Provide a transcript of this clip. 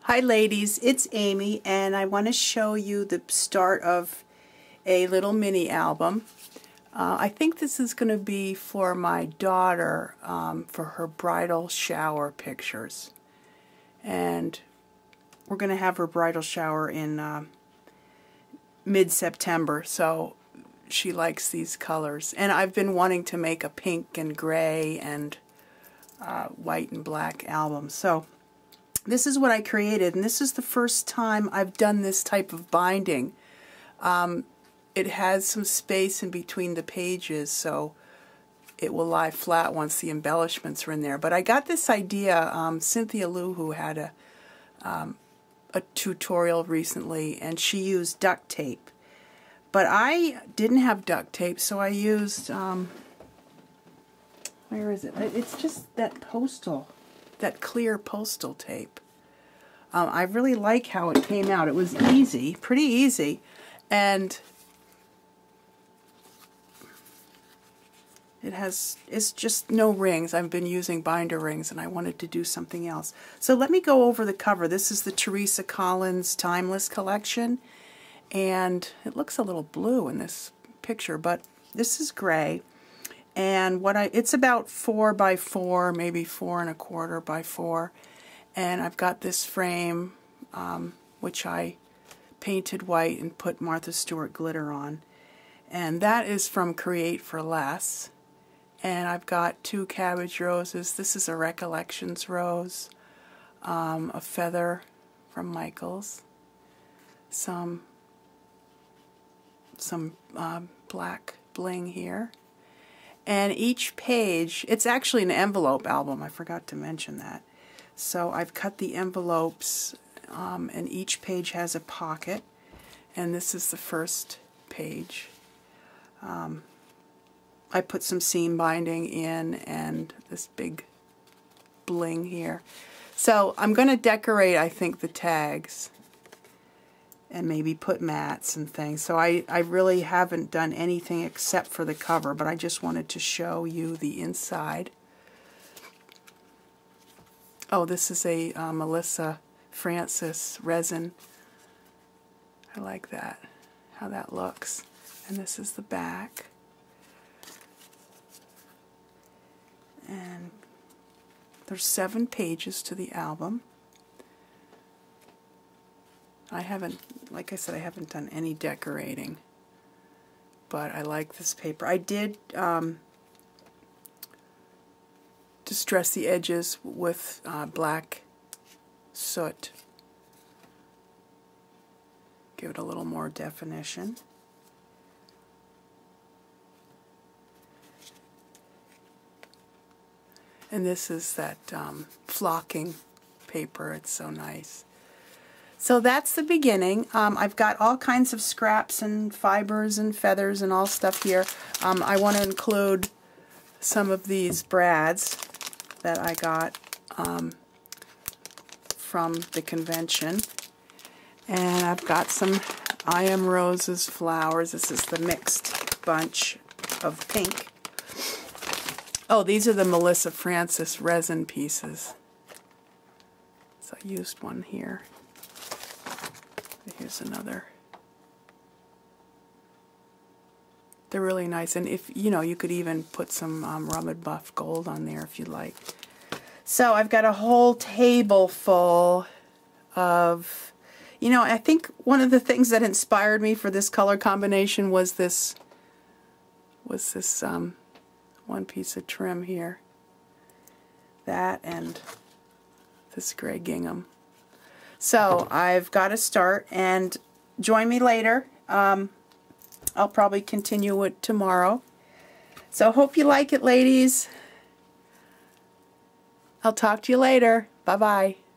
Hi ladies, it's Amy and I want to show you the start of a little mini album. I think this is going to be for my daughter for her bridal shower pictures. And we're going to have her bridal shower in mid-September, so she likes these colors. And I've been wanting to make a pink and gray and white and black album. So this is what I created, and this is the first time I've done this type of binding. It has some space in between the pages, so it will lie flat once the embellishments are in there. But I got this idea, Cynthia Liu, who had a tutorial recently, and she used duct tape. But I didn't have duct tape, so I used, where is it? It's just that clear postal tape. I really like how it came out. It was easy, pretty easy, and it's just no rings. I've been using binder rings and I wanted to do something else. So let me go over the cover. This is the Teresa Collins Timeless Collection, and it looks a little blue in this picture, but this is gray. And it's about 4 by 4, maybe 4 1/4 by 4. And I've got this frame, which I painted white and put Martha Stewart glitter on. And that is from Create for Less. And I've got 2 cabbage roses. This is a Recollections rose, a feather from Michaels, some black bling here. And each page, it's actually an envelope album, I forgot to mention that. So I've cut the envelopes, and each page has a pocket, and this is the first page. I put some seam binding in and this big bling here. So I'm going to decorate, I think, the tags and maybe put mats and things. So I really haven't done anything except for the cover, but I just wanted to show you the inside. Oh, this is a Melissa Francis resin. I like that, how that looks. And this is the back. And there's 7 pages to the album. I haven't, like I said, I haven't done any decorating, but I like this paper. I did distress the edges with black soot. Give it a little more definition. And this is that flocking paper. It's so nice. So that's the beginning. I've got all kinds of scraps and fibers and feathers and all stuff here. I want to include some of these brads that I got from the convention. And I've got some I Am Roses flowers. This is the mixed bunch of pink. Oh, these are the Melissa Francis resin pieces. So I used one here. Here's another. They're really nice, and if you could even put some rum and buff gold on there if you like. So I've got a whole table full of, I think one of the things that inspired me for this color combination was this one piece of trim here. That and this gray gingham. So I've got to start, and join me later. I'll probably continue it tomorrow. So hope you like it, ladies. I'll talk to you later. Bye-bye.